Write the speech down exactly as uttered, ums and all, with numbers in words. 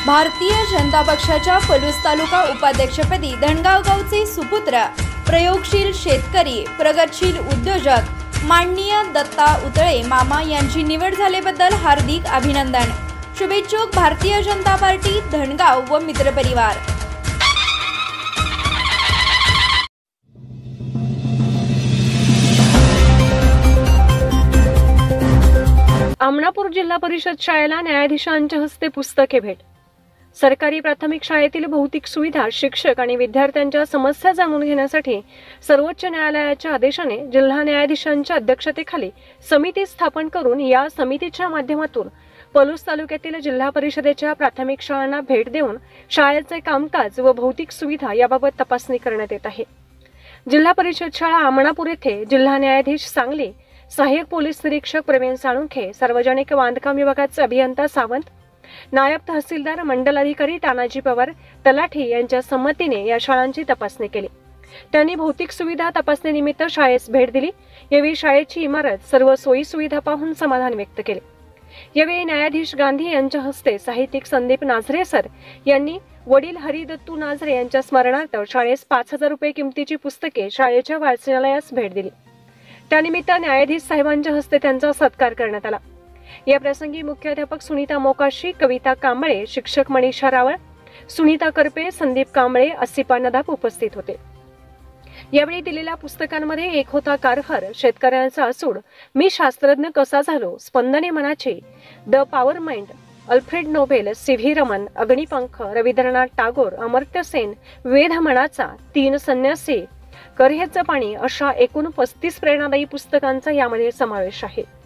भारतीय जनता पक्षाच्या पलूस तालुका उपाध्यक्षपदी धनगाव गावचे सुपुत्र, प्रयोगशील शेतकरी, प्रगतशील उद्योजक माननीय दत्ता उतळे मामा यांची निवड झाल्याबद्दल हार्दिक अभिनंदन. शुभेच्छुक भारतीय जनता पार्टी धनगाव व मित्रपरिवार. आमणापूर जिल्हा परिषद शाळेला न्यायाधीशांच्या हस्ते पुस्तके भेट. सरकारी प्राथमिक शाळेतील भौतिक सुविधा, शिक्षक आणि विद्यार्थ्यांच्या समस्या जाणून घेण्यासाठी सर्वोच्च न्यायालयाच्या आदेशाने जिल्हा न्यायाधीशांच्या अध्यक्षतेखाली समिती स्थापन करून या समितीच्या माध्यमातून पलूस तालुक्यातील जिल्हा परिषदेच्या प्राथमिक शाळांना भेट देऊन शाळेचे कामकाज व भौतिक सुविधा याबाबत तपासणी करण्यात येत आहे. जिल्हा परिषद शाळा आमणापूर येथे जिल्हा न्यायाधीश सांगली, सहाय्यक पोलीस निरीक्षक प्रवीण साळुंखे, सार्वजनिक बांधकाम विभागाचे अभियंता सावंत, नायब तहसीलदार, मंडल अधिकारी तानाजी पवार, तलाठी यांच्या संमतीने या शाळांची तपासणी केली. त्यांनी भौतिक सुविधा तपासणीनिमित्त शाळेस भेट दिली. यावेळी शाळेची इमारत, सर्व सोयी सुविधा पाहून समाधान व्यक्त केले. यावेळी न्यायाधीश गांधी यांच्या हस्ते साहित्यिक संदीप नाझरे सर यांनी वडील हरिदत्तू नाझरे यांच्या स्मरणार्थ शाळेस पाच हजार रुपये किमतीची पुस्तके शाळेच्या वाचनालयास भेट दिली. त्यानिमित्त न्यायाधीश साहेबांच्या हस्ते त्यांचा सत्कार करण्यात आला. या प्रसंगी मुख्याध्यापक सुनीता मोकाशी, कविता कांबळे, शिक्षक मनीषा रावळ, सुनीता करपे, संदीप कांबळे, असिपा नदाब उपस्थित होते. यावेळी दिलेल्या पुस्तकांमध्ये एक होता कारभार, शेतकऱ्यांचा असूड, मी शास्त्रज्ञ कसा झालो, स्पंदने मनाची, the power mind, Alfred Nobel, C V Raman, Agnipankh, Rabindranath Tagore, Amartya Sen, वेध मनाचा, तीन संन्यासी, करहेचं पाणी अशा एकूण पस्तीस प्रेरणादायी पुस्तकांचा यामध्ये समावेश आहे.